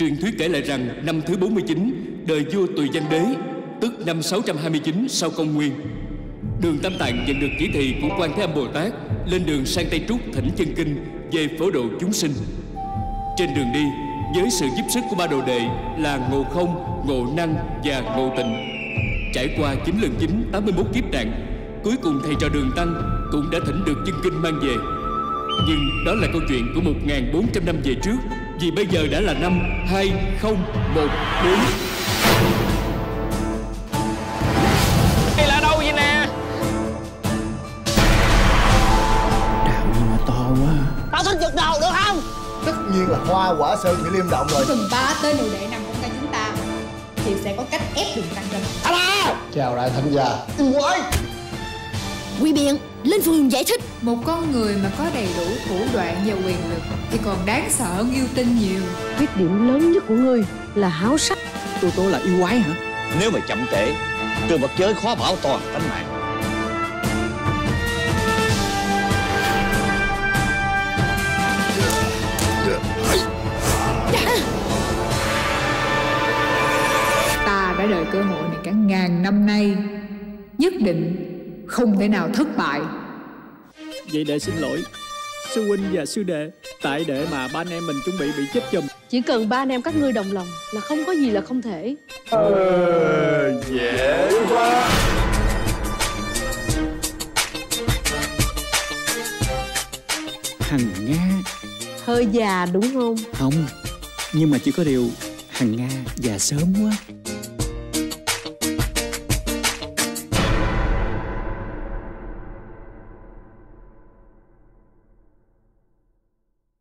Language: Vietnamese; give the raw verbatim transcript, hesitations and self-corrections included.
Truyền thuyết kể lại rằng năm thứ bốn mươi chín, đời vua Tùy Văn Đế, tức năm sáu trăm hai mươi chín sau công nguyên, Đường Tam Tạng nhận được chỉ thị của Quan Thế Âm Bồ Tát lên đường sang Tây Trúc thỉnh chân kinh về phổ độ chúng sinh. Trên đường đi, với sự giúp sức của ba đồ đệ là Ngộ Không, Ngộ Năng và Ngộ Tịnh, trải qua chín lần chín tám mươi mốt kiếp nạn, cuối cùng thầy trò Đường Tăng cũng đã thỉnh được chân kinh mang về. Nhưng đó là câu chuyện của một nghìn bốn trăm năm về trước, vì bây giờ đã là năm hai không một bốn. Đây là đâu vậy nè? Đạo gì mà to quá. Tao thích giật đầu được không? Tất nhiên là Hoa Quả Sơn Thủy Liêm Động rồi. Phần ba tên đồ đệ nằm trong tay chúng ta thì sẽ có cách ép Đường Tăng ra. À, chào đại thánh gia. Yêu quái. Quy biện, lên phường giải thích. Một con người mà có đầy đủ thủ đoạn và quyền lực thì còn đáng sợ hơn yêu tinh nhiều. Khuyết điểm lớn nhất của ngươi là háo sắc. Tôi tố là yêu quái hả? Nếu mà chậm trễ, từ vật giới khó bảo toàn tính mạng. Ta đã đợi cơ hội này cả ngàn năm nay, nhất định không thể nào thất bại. Vậy đệ xin lỗi sư huynh và sư đệ. Tại đệ mà ba anh em mình chuẩn bị bị chết chùm. Chỉ cần ba anh em các ngươi đồng lòng là không có gì là không thể. Ờ, dễ quá. Hằng Nga. Hơi già đúng không? Không, nhưng mà chỉ có điều Hằng Nga già sớm quá.